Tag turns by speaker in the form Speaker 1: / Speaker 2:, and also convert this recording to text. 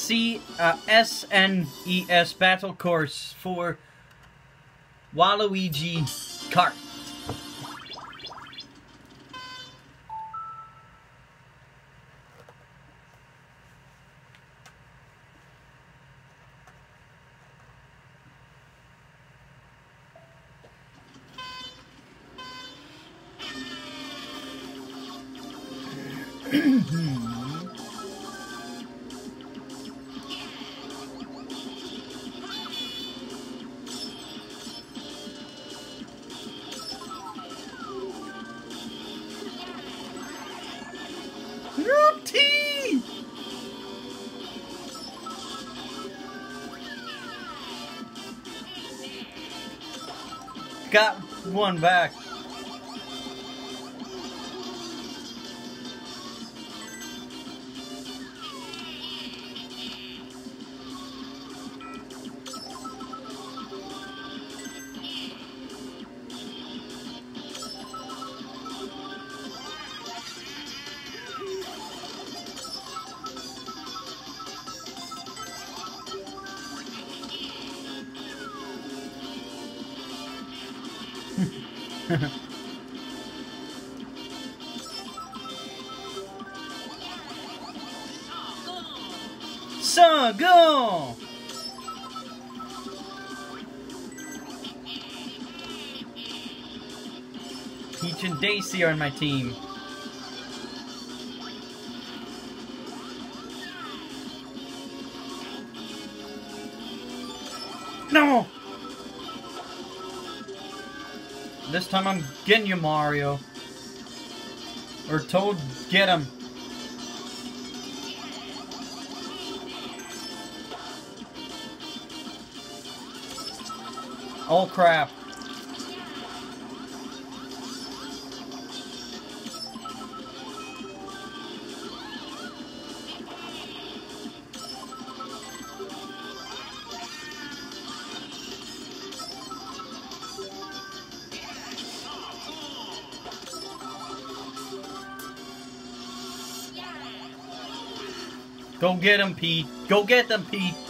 Speaker 1: SNES Battle Course for Waluigi Kart. Got one back. So go! Peach and Daisy are on my team. No! This time I'm getting you, Mario. Or Toad, get him. Oh crap. Go get him, Pete. Go get them, Pete.